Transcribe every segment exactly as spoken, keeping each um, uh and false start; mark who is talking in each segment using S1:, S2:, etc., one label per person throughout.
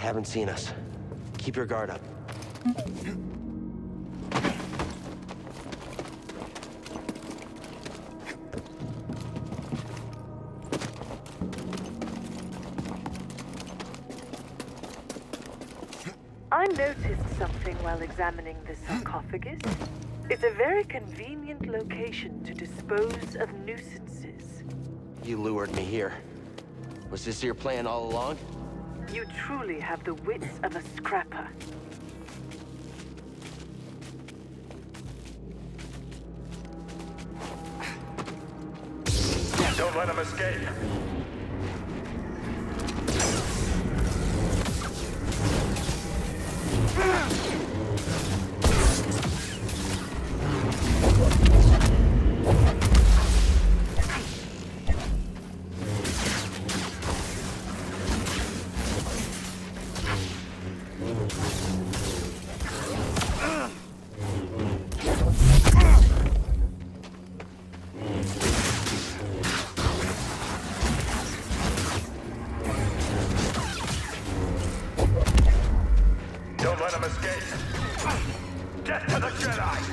S1: haven't seen us. Keep your guard up.
S2: I noticed something while examining the sarcophagus. It's a very convenient location to dispose of nuisances.
S1: You lured me here. Was this your plan all along?
S2: You truly have the wits of a scrapper.
S3: Don't let him escape. Don't let him escape. Death to the Jedi!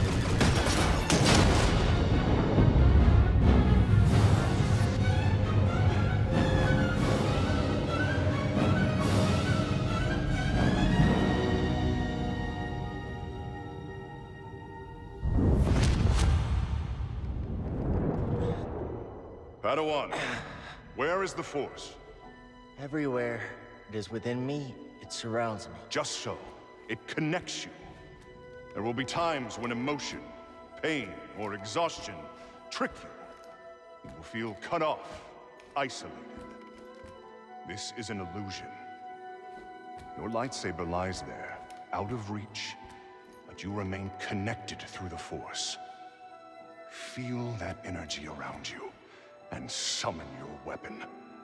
S4: Padawan, where is the Force?
S1: Everywhere. It is within me. It surrounds me.
S4: Just so. It connects you. There will be times when emotion, pain, or exhaustion trick you. You will feel cut off, isolated. This is an illusion. Your lightsaber lies there, out of reach, but you remain connected through the Force. Feel that energy around you, and summon your weapon.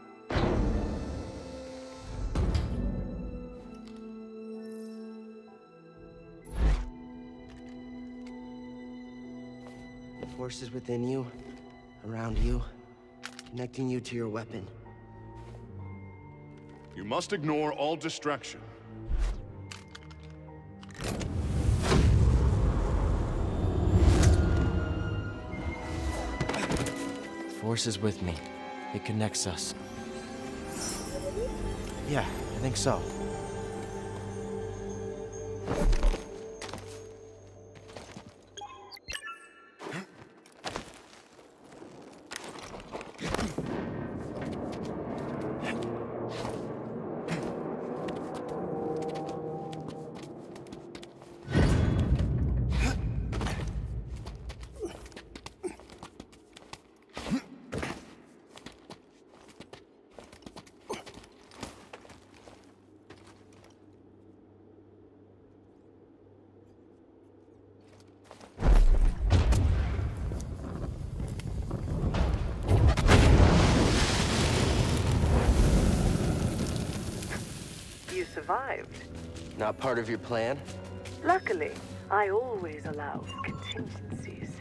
S1: The Force is within you, around you, connecting you to your weapon.
S4: You must ignore all distraction.
S1: The Force is with me. It connects us. Yeah, I think so.
S2: You survived.
S1: Not part of your plan?
S2: Luckily, I always allow contingencies.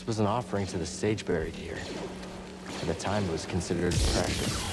S1: This was an offering to the sage buried here. At the time, it was considered precious.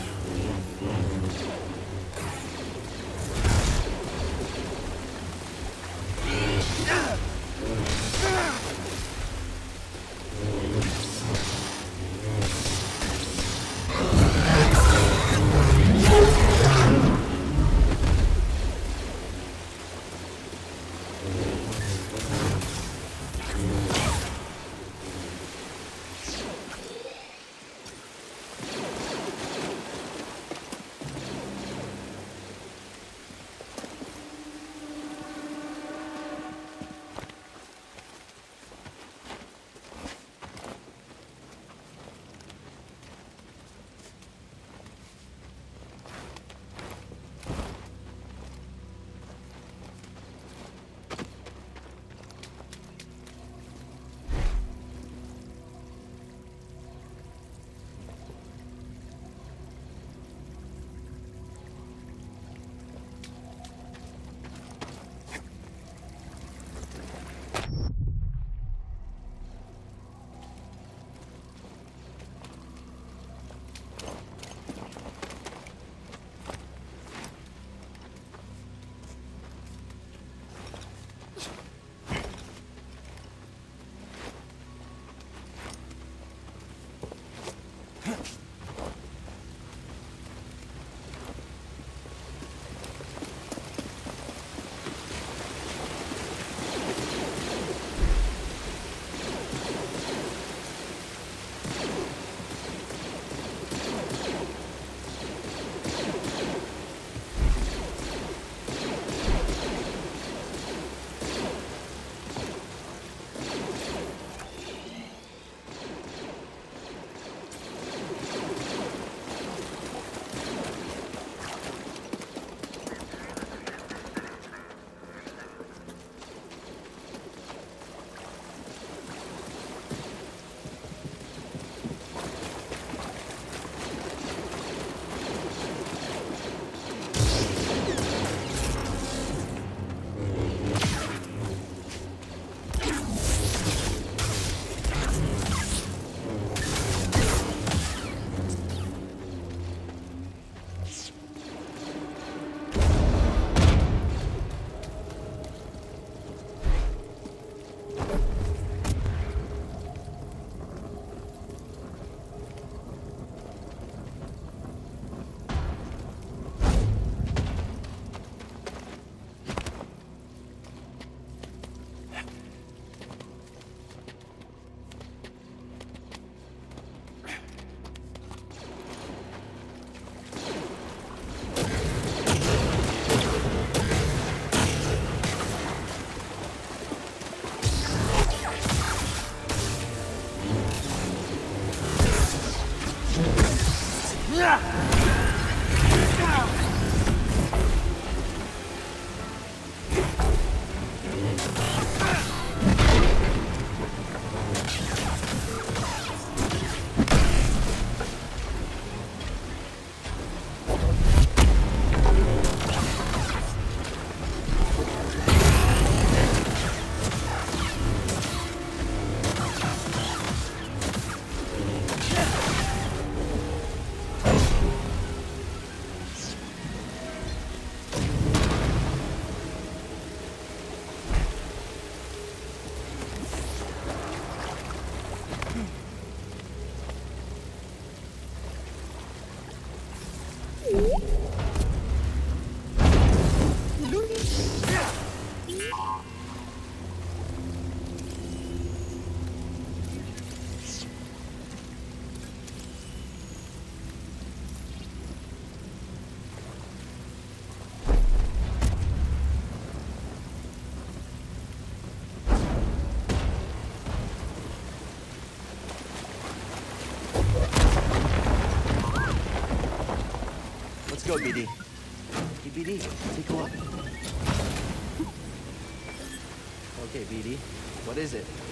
S1: Go, B D. Hey, B D, take a look. Okay, B D, what is it?